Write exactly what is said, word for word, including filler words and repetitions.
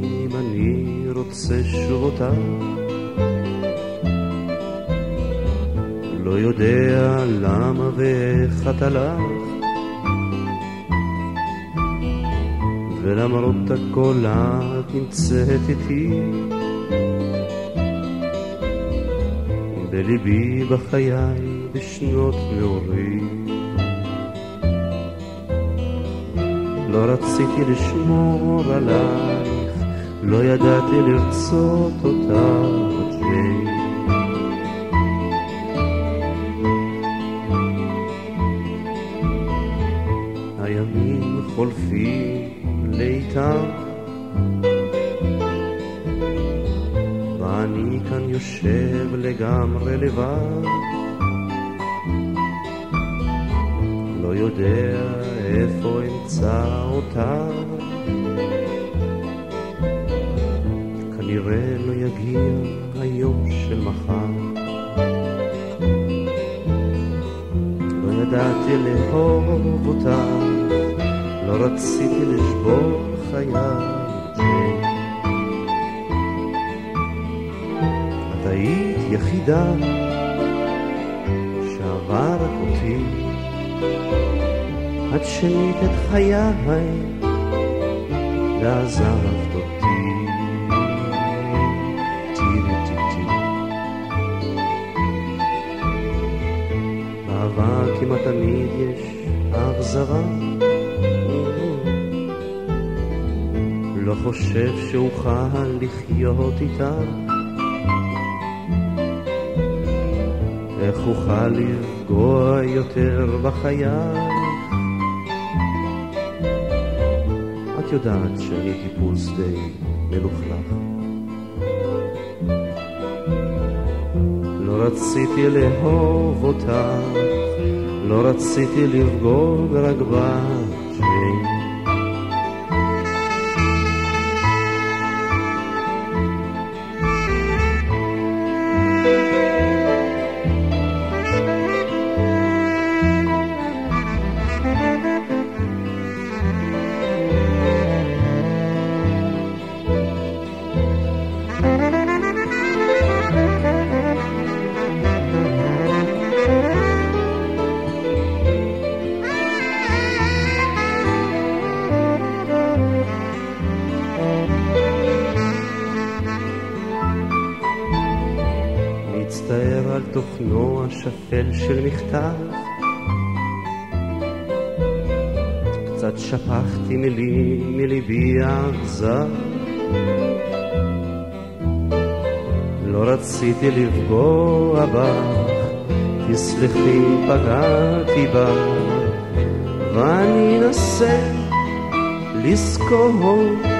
אם אני רוצה שוב אותה, לא יודע למה ואיך את הלך, ולמרות הכל את נמצאת איתי בליבי, בחיי, בשנות נעורי. לא רציתי לשמור עלייך, לא ידעתי לרצות אותך, ג'יי. הימים חולפים לאיתם, ואני כאן יושב לגמרי לבד, לא יודע איפה אמצא אותה, כנראה לא יגיע היום של מחר. לא ידעתי לאהוב אותה, לא רציתי לשבור חיי, את היית יחידה שעברת אותי, את שנית את חיי ועזבת אותי. תירי תיתי באהבה כמעט תמיד יש אכזבה, לא חושב שאוכל לחיות איתה, איך אוכל לפגוע יותר בחיי. את יודעת שאני טיפוס די מלוכלך, לא רציתי לאהוב אותך, לא רציתי לבגוד רק בך, ג'יי. מצטער על תוכנו השפל של מכתב, קצת שפכתי מילים מליבי האכזב, לא רציתי לפגוע בך, תסלחי פגעתי בך, ואני אנסה לזכור